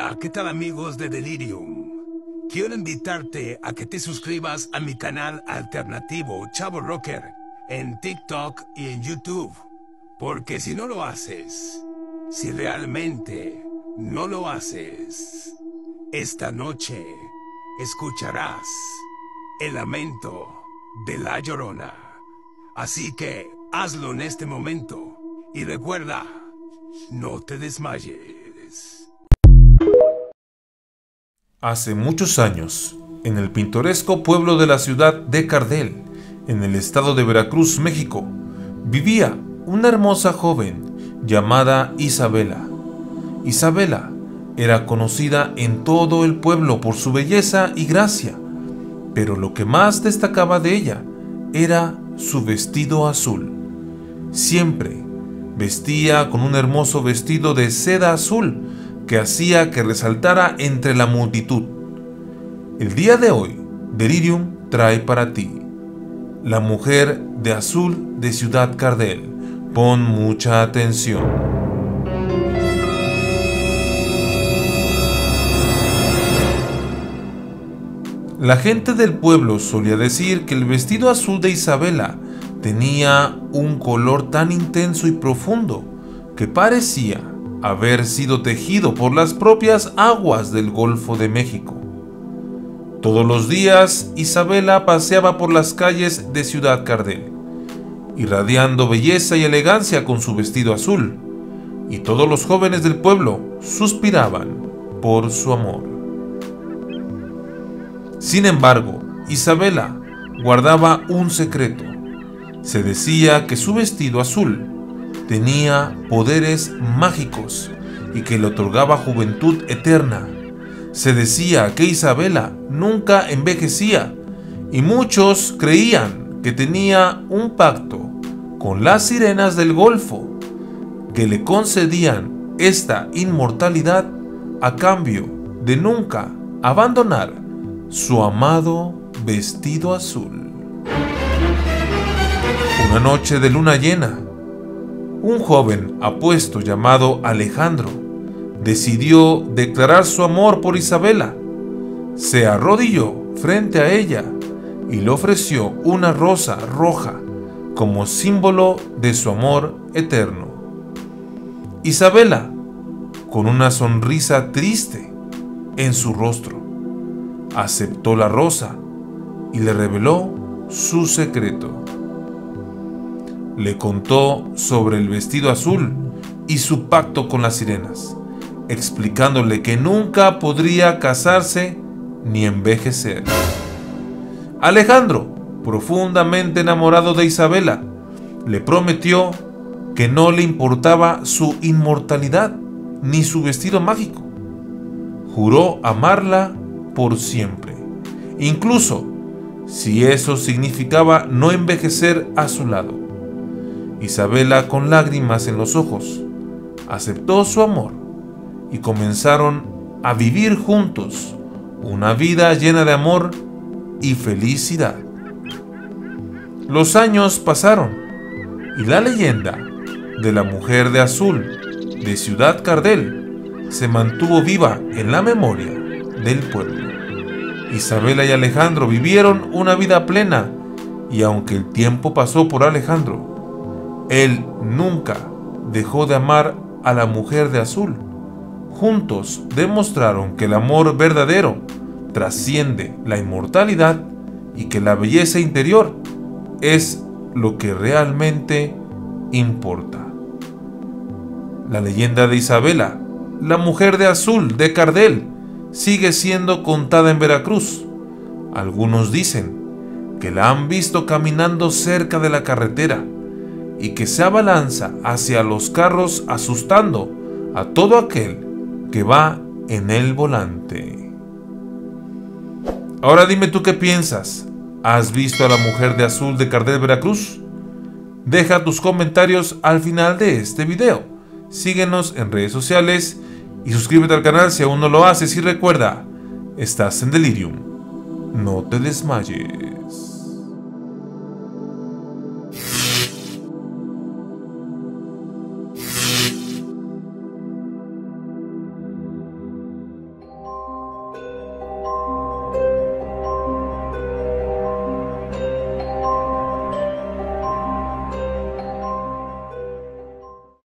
Hola, ¿qué tal amigos de Delirium? Quiero invitarte a que te suscribas a mi canal alternativo Chavo Rocker en TikTok y en YouTube. Porque si no lo haces, si realmente no lo haces, esta noche escucharás el lamento de La Llorona. Así que hazlo en este momento y recuerda, no te desmayes. Hace muchos años, en el pintoresco pueblo de la ciudad de Cardel, en el estado de Veracruz, México, vivía una hermosa joven llamada Isabela. Isabela era conocida en todo el pueblo por su belleza y gracia, pero lo que más destacaba de ella era su vestido azul. Siempre vestía con un hermoso vestido de seda azul que hacía que resaltara entre la multitud. El día de hoy, Delirium trae para ti La Mujer de Azul de Ciudad Cardel. Pon mucha atención. La gente del pueblo solía decir que el vestido azul de Isabela tenía un color tan intenso y profundo que parecía haber sido tejido por las propias aguas del Golfo de México. Todos los días Isabela paseaba por las calles de Ciudad Cardel, irradiando belleza y elegancia con su vestido azul, y todos los jóvenes del pueblo suspiraban por su amor. Sin embargo, Isabela guardaba un secreto. Se decía que su vestido azul tenía poderes mágicos y que le otorgaba juventud eterna. Se decía que Isabela nunca envejecía y muchos creían que tenía un pacto con las sirenas del Golfo que le concedían esta inmortalidad a cambio de nunca abandonar su amado vestido azul. Una noche de luna llena, un joven apuesto llamado Alejandro decidió declarar su amor por Isabela. Se arrodilló frente a ella y le ofreció una rosa roja como símbolo de su amor eterno. Isabela, con una sonrisa triste en su rostro, aceptó la rosa y le reveló su secreto. Le contó sobre el vestido azul y su pacto con las sirenas, explicándole que nunca podría casarse ni envejecer. Alejandro, profundamente enamorado de Isabela, le prometió que no le importaba su inmortalidad ni su vestido mágico. Juró amarla por siempre, incluso si eso significaba no envejecer a su lado. Isabela, con lágrimas en los ojos, aceptó su amor y comenzaron a vivir juntos una vida llena de amor y felicidad. Los años pasaron y la leyenda de la Mujer de Azul de Ciudad Cardel se mantuvo viva en la memoria del pueblo. Isabela y Alejandro vivieron una vida plena y aunque el tiempo pasó por Alejandro, él nunca dejó de amar a la Mujer de Azul. Juntos demostraron que el amor verdadero trasciende la inmortalidad y que la belleza interior es lo que realmente importa. La leyenda de Isabela, la Mujer de Azul de Cardel, sigue siendo contada en Veracruz. Algunos dicen que la han visto caminando cerca de la carretera y que se abalanza hacia los carros asustando a todo aquel que va en el volante. Ahora dime tú qué piensas. ¿Has visto a la Mujer de Azul de Cardel, Veracruz? Deja tus comentarios al final de este video. Síguenos en redes sociales y suscríbete al canal si aún no lo haces y recuerda, estás en Delirium. No te desmayes.